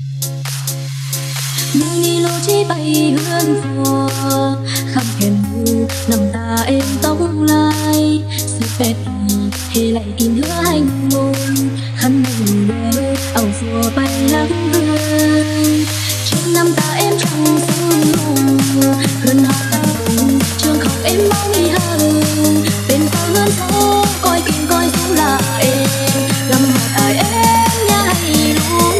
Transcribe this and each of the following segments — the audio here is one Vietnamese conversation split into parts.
Mini lô chi bay hương phùa khắp kèm mù nằm ta êm tóc lai sẽ phép thì lại in hứa hành môn khăn mình đôi ảo phùa bay lắng hương trên năm ta em trong sương mù gần họ tàn vùng trường học em mau nghỉ hơn bên sau hơn phố coi kinh coi xuống là em làm một ai em nhà hay luôn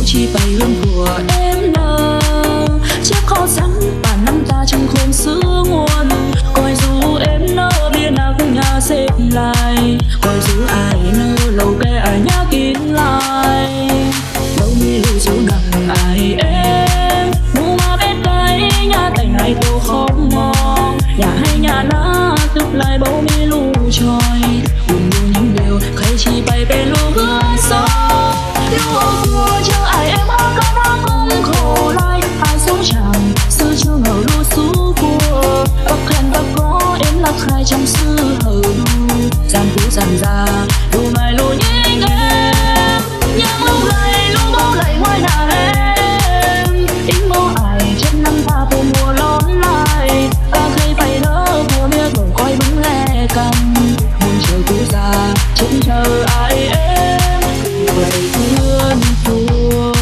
chi bay hương của em nơ chiếc kho sắn và năm ta trong khôn xưa nguồn coi dù em nơ bia nạc nhà xếp lại coi dù ai nơ lâu kê ai nhá kín lại đâu mi lưu dù nặng ai em mu mà bên cái nhà thành này tô không mong nhà hay nhà ná tức lại bầu mi lưu trôi cùng lưu những điều khai chi bay bên lưu hứa gió yêu ô vua chờ ai em hát ca đã cũng khổ lại ai sống chẳng sư chưa ngờ lưu xú của bắc khen ta có em là khai trong sư hờ đu gian cú dàn ra đủ mai lù nhinh em nhưng lúc này lúc bố lại ngoài nhà em ít mô ai trên năm ta về mùa lón lại ta thấy phải lỡ mùa biết rồi coi bứng nghe cầm buồn chờ cú già trên chờ ai em vậy thương thua.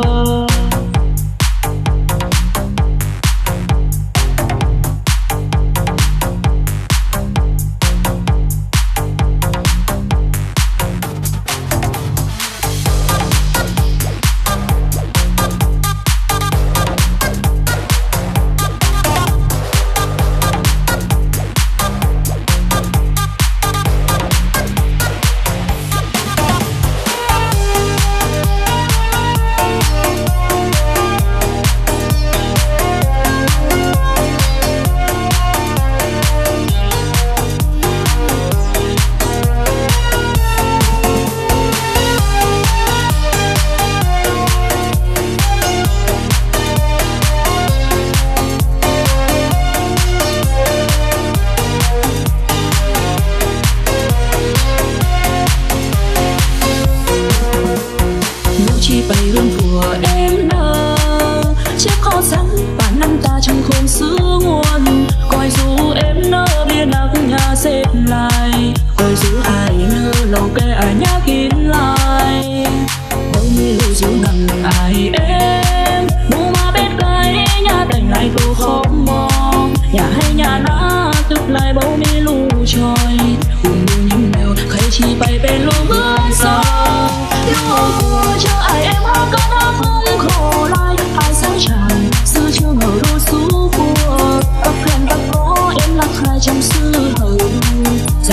Bay hương của em nơ chiếc kho sắn và năm ta trong khôn xưa nguồn coi dù em nơ bia nạc nhà xếp lại coi dù ai nơ lâu kê ai nhá kín lại đâu mi lưu dù nặng ai em mu mà bên cái nhà thành lại tô không mong nhà hay nhà ná tức lại bầu mi lưu trôi cùng lưu những điều khai chi bay bên lưu hứa gió yêu ô vua chờ ai em hát ca đã cũng khổ lại ai sáng chẳng sư chưa ngờ đôi xú của bắc khen ta có em là khai trong sư hờ đu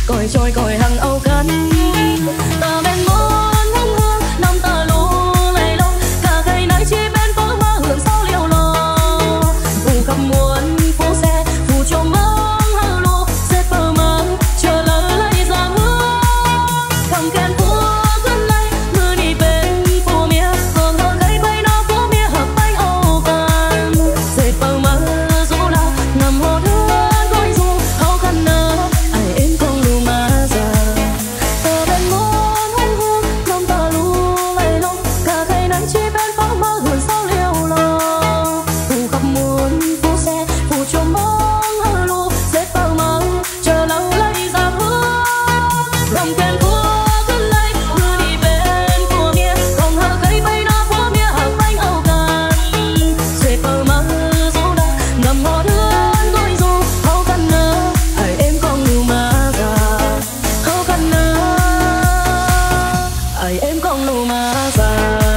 còi trôi còi hằng âu cắn ta bên món hương hương năm ta lũ lầy lông cả ngày nay chỉ bên phố mà hưởng sao liều lo phù khắp muôn phố xe phù cho mong hơ lúa xếp bờ măng chờ lỡ lấy ra hương cầm kèn phố gần đây mưa đi bên phố mía hương hương gây bay nó phố mía hợp bánh âu vàng xếp bờ măng dù là ngầm hồ thương đôi dù hậu khăn nơ ai em không đủ mà già tờ bên môn hương hương năm ta lũ lầy lông cả ngày nay chỉ bên phố mà hưởng sao liều lo phù khắp muôn phố xe phù cho mong hơ lúa xếp bờ măng chờ lâu lấy ra hương cầm kèn phố gần đây mưa đi bên phố mía còn hơ cây bay nó phố mía hợp bánh âu càn xếp bờ măng dù đã ngầm hồ thương đôi dù hậu khăn nơ ai em không đủ mà già hậu khăn nơ ai em không đủ mà già.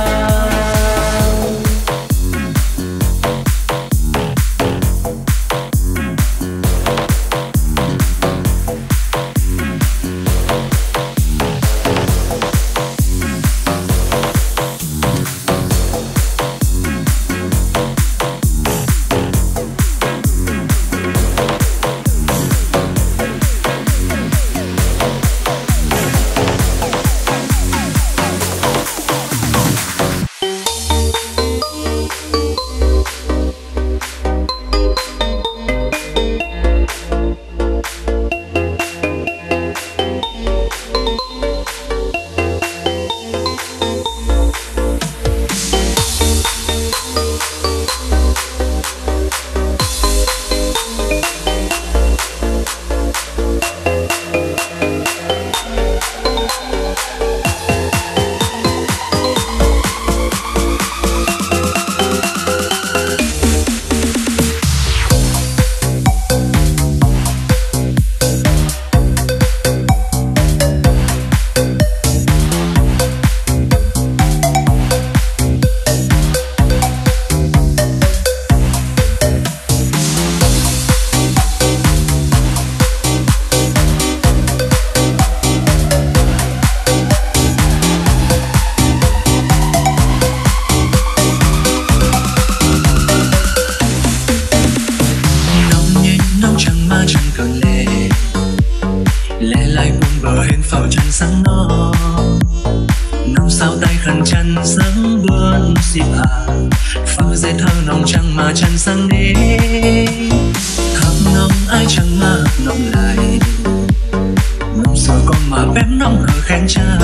lẽ lại buông bờ hên phao chân sáng nó nằm sao tay khăn chân sáng buồn xịp hạ phao dây thơ nồng trăng mà chân sáng đi thơm nồng ai chẳng ngờ nồng lại nồng sờ con mà bém nồng hở khen cha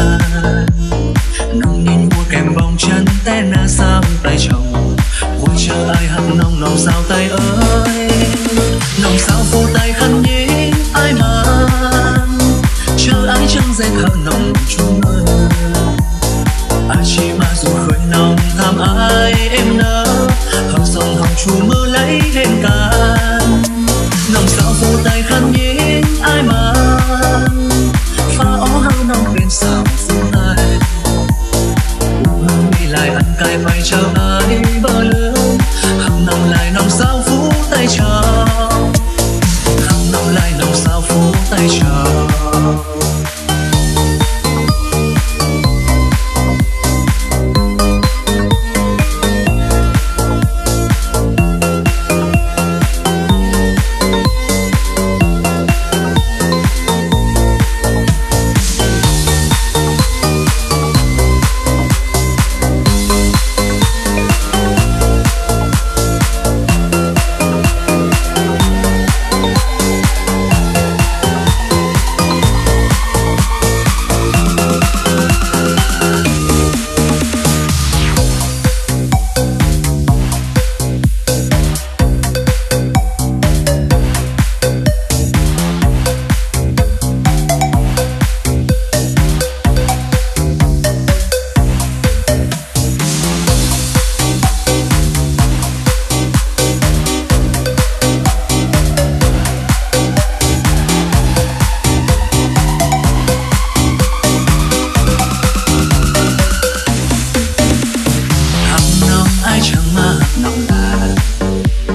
nồng nhìn mua kèm bông chân té na sao tay chồng vui chờ ai hận nồng nồng sao tay ơi nồng sao phô tay khăn nhí ai mà chờ ai chẳng dệt hở nồng chung mơ ai chỉ mà dù khơi nồng tham ai em nỡ hở sông hồng chu mưa lấy lên can nồng sao phô tay khăn nhí ai mà pha ó hao nồng bên sao phô tay hương đi lại ăn cay phải chờ ai bờ lưng hằng nồng lại nồng sao phú tay chờ hằng nồng lại nồng sao phú tay chờ.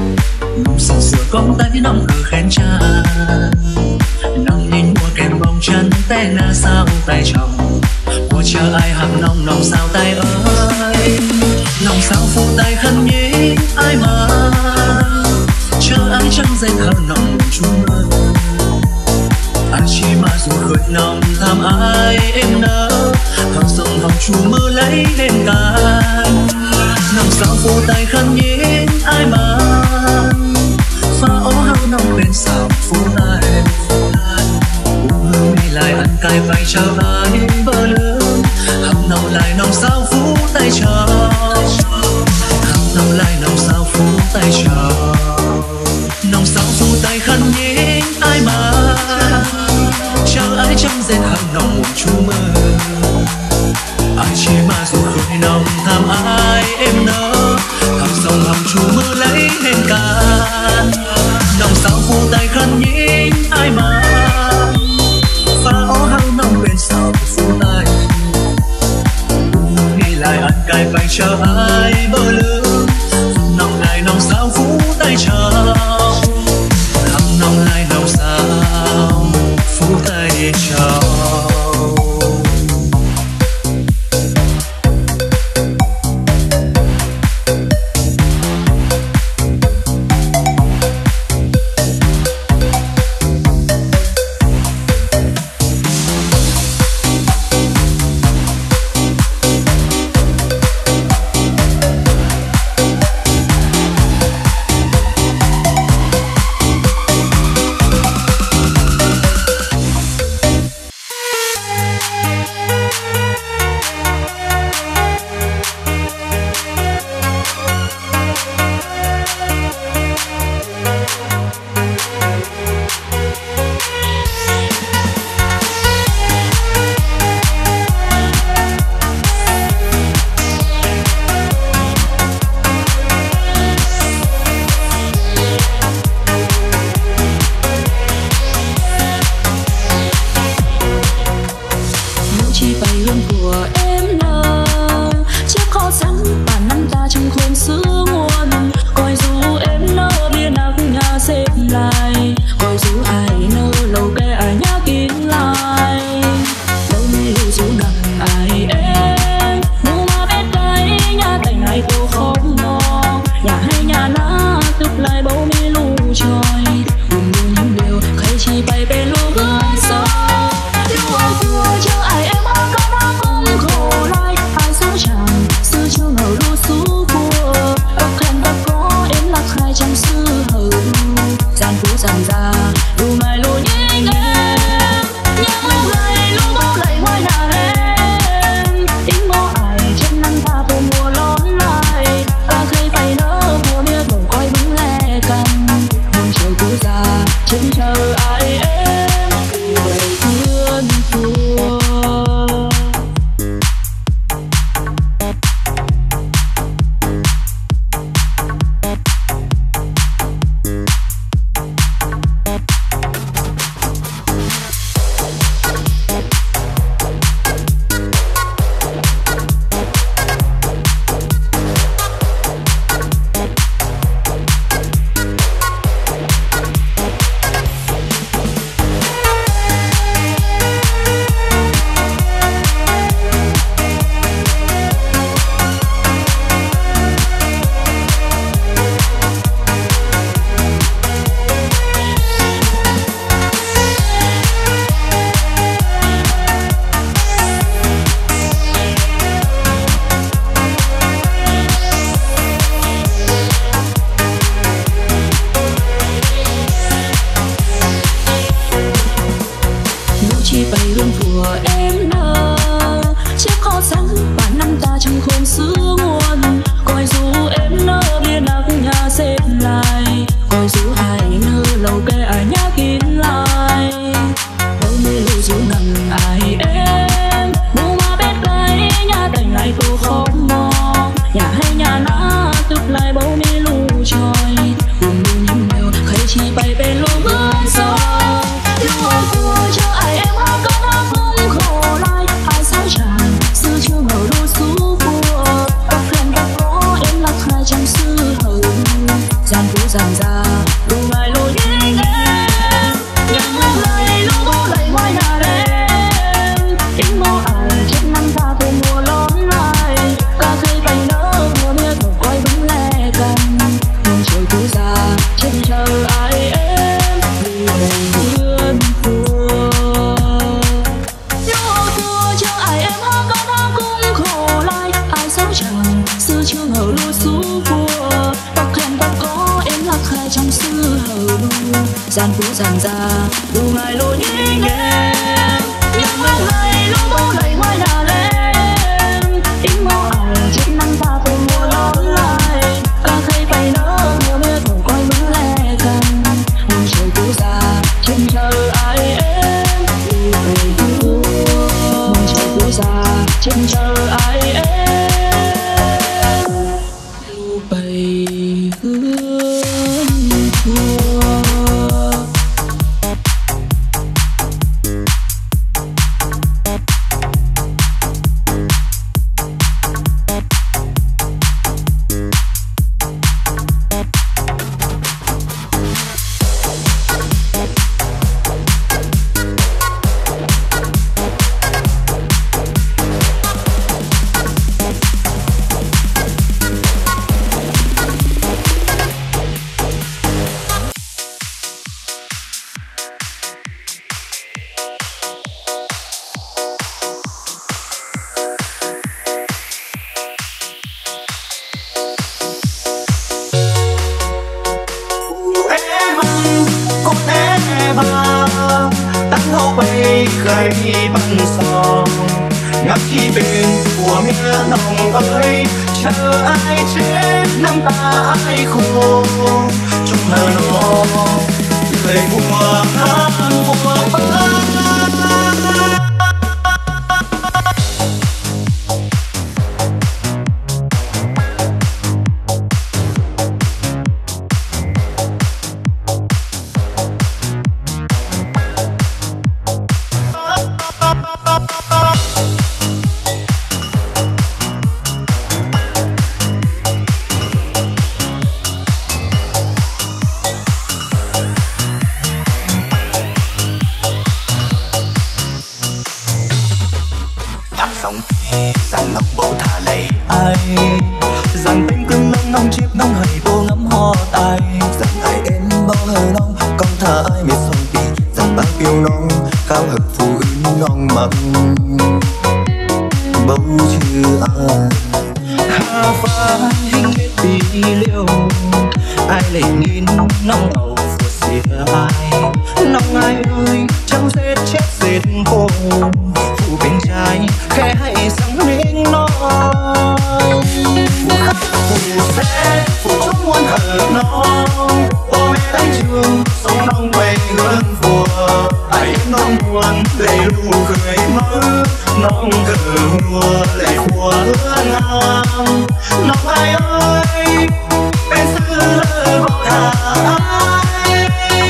Con tay nóng hở khen cha nắng nhìn mùa kèm bông tay chồng của chờ ai hằng nòng nòng sao tay ơi nòng sao phủ tay khăn nhĩ ai mà chờ ai trăng dệt hờ nòng chú mơ ai chỉ mà dù khơi nòng tham ai em nỡ hằng sông hằng chú mơ lấy lên can nòng sao phủ tay khăn nhĩ ai mà pha ố hao nòng bên sao phủ tay lại ăn cay phải chào ai bờ lưng hằng nòng lại nòng sao phủ tay chờ hằng nòng lại nòng sao phủ tay chờ nòng sao phủ tay khăn nhĩ ai mà chờ ai trăng dệt hằng nòng một chú mơ ai chỉ mà dù khơi nòng tham ai em nỡ hằng sông hằng chú mơ lấy lên can nòng sao phủ tay khăn nhĩ ai mà pha ố hao nòng bên sao phủ tay nghĩ lại ăn cay phải chờ ai bờ lưng nòng lại nòng sao phủ tay chờ gian phố gian ra dù ngày lối nhẹ nhẹ nhưng lúc này lúc bố gầy ngoài nhà lên im mơ ảo chiếc nắng ta từ mùa lớn lại ta thấy bay nở mưa mưa thổi coi mưa lẻ dần buồn chiều cũ già trên chờ ai em buồn chiều cũ già trên chờ ai em bay hướng thua. Gầy băng sông ngắm chi bên của mía nồng ơi chờ ai chết năm ta ai khô trong hờ nó lời mùa hát mùa băng. Sống rằng ngọc bố thả lầy Ai rằng tim cưng nông nông chiếc nông hầy vô ngắm ho tài rằng ai em bao hờ nông con thả ai mệt sông bì rằng bao piêu nông cao hợp phù ưn nông mặn bầu chưa hà pha hình biết bì liêu ai lệ nghìn nông ẩu phù xìa ai nông ai ơi trăng rết chết rết khô phụ bên trái khẽ hãy sáng nên nói phụ khắc phụ xe phụ chốt muôn hờ nông bố mẹ đánh trường sống nông quay hướng phùa ai nông buồn lệ lù cười mơ nông cờ mùa lệ phùa hứa ngang nông ai ơi bên xứ lơ bao thả ai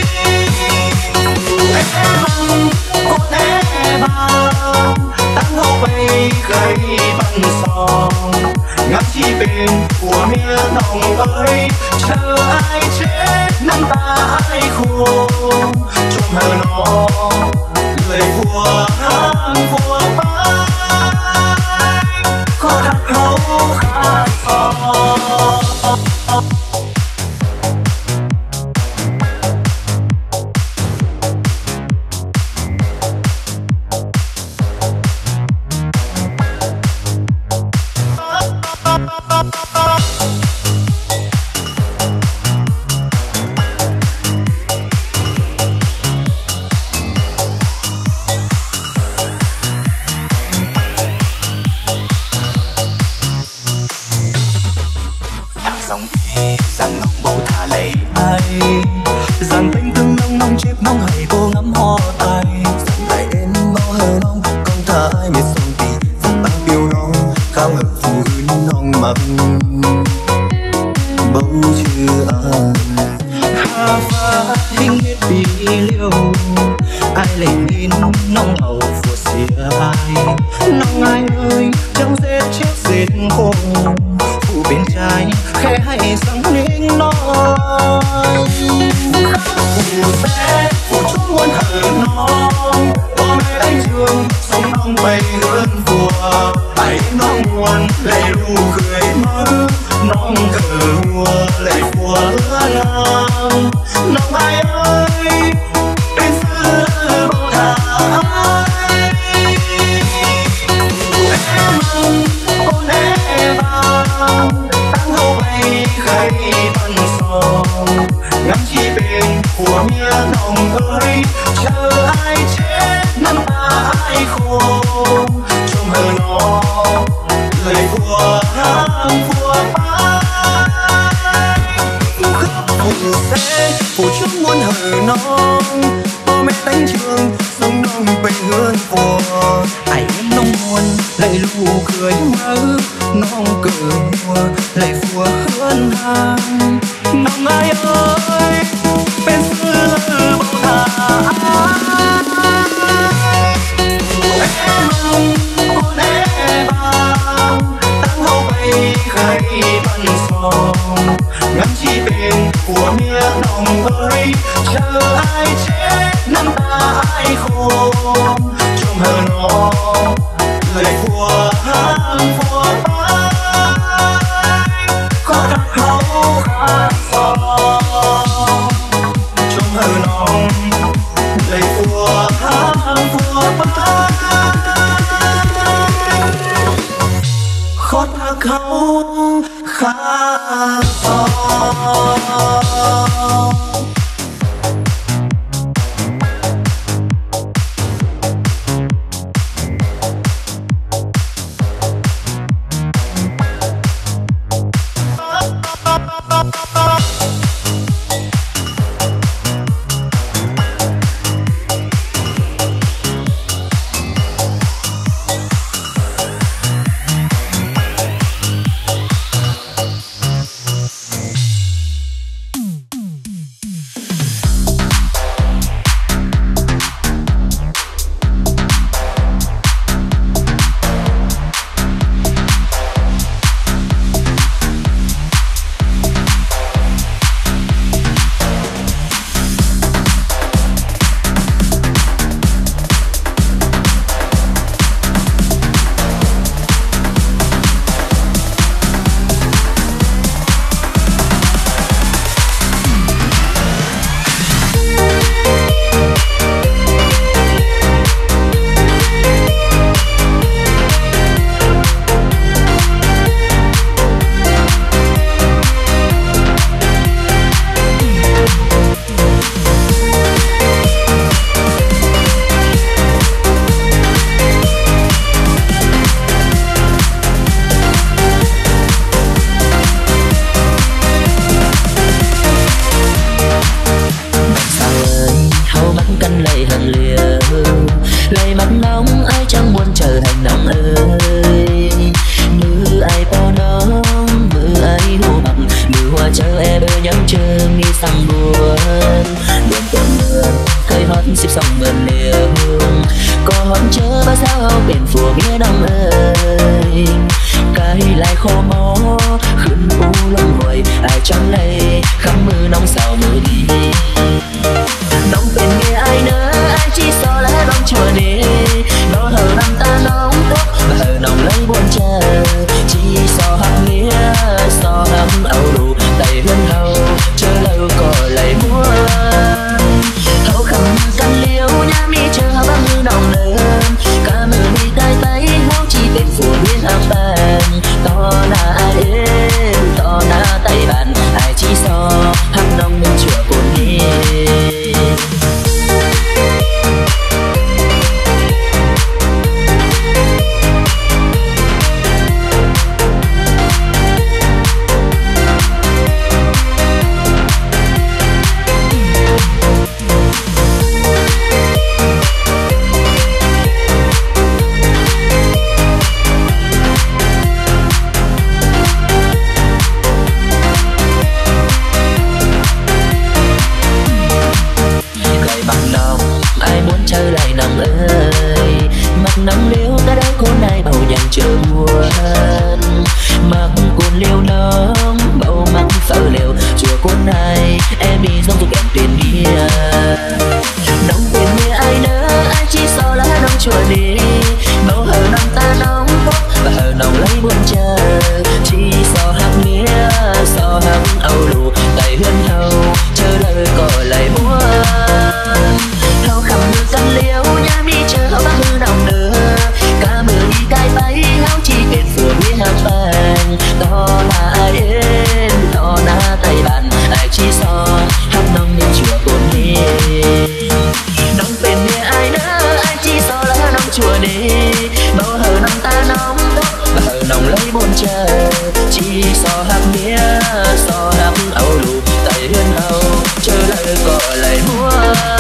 em cô té bao tăng hậu bay gầy băng sông ngắm chi bên của mía nồng ơi chờ ai chết năm ta ai khô trong hờ nó lời vua hát vua bay có đặt hấu khát gió. sống rằng ngọc bố thả lầy ai rằng tình thương nông nông chiếc nông hầy cô ngắm ho tài rằng ai em bao hờ nông con thả ai mệt sông bì rằng bao piêu nông cao hợp phù ưn nông mặn bầu chưa hà pha hình biết bì liêu ai lệ nghìn nông ẩu phù xìa ai nông ai ơi trăng rết chết rết khô phụ bên trái khẽ hãy sáng nên nói phụ xe phụ chút muôn hờ nông bố mẹ đánh trường sống nông bay hướng phùa ai nông buồn lệ lù cười mơ nông cờ mùa lệ phùa hứa ngang nông ai ơi bên xứ bao thả ai em cô né vàng tăng hậu bay gầy băng sông ngắm chi bên của mía nồng ơi, chờ ai chết năm ta ai khô trong hờ nó lời của hàng của ai phù khắp phù xe phù chung muôn hờ non bố mẹ đánh trường sông nông về hương phù ai em nông muôn lại lù cười mơ nông cười mùa lại phù hơn hàng nông ai ơi bên xưa bao thà em nông con em bao tăng hậu bay khai văn sông ngắm chi bên của mía nồng ơi, chờ ai chết năm ta ai khô trong hờ nó lời của hàng của ai có thật hậu khát gió trong hờ nó lời của hàng của ai khó thật hậu khát gió. To na tay bạn ai chỉ so hát nông nên chùa cồn mùa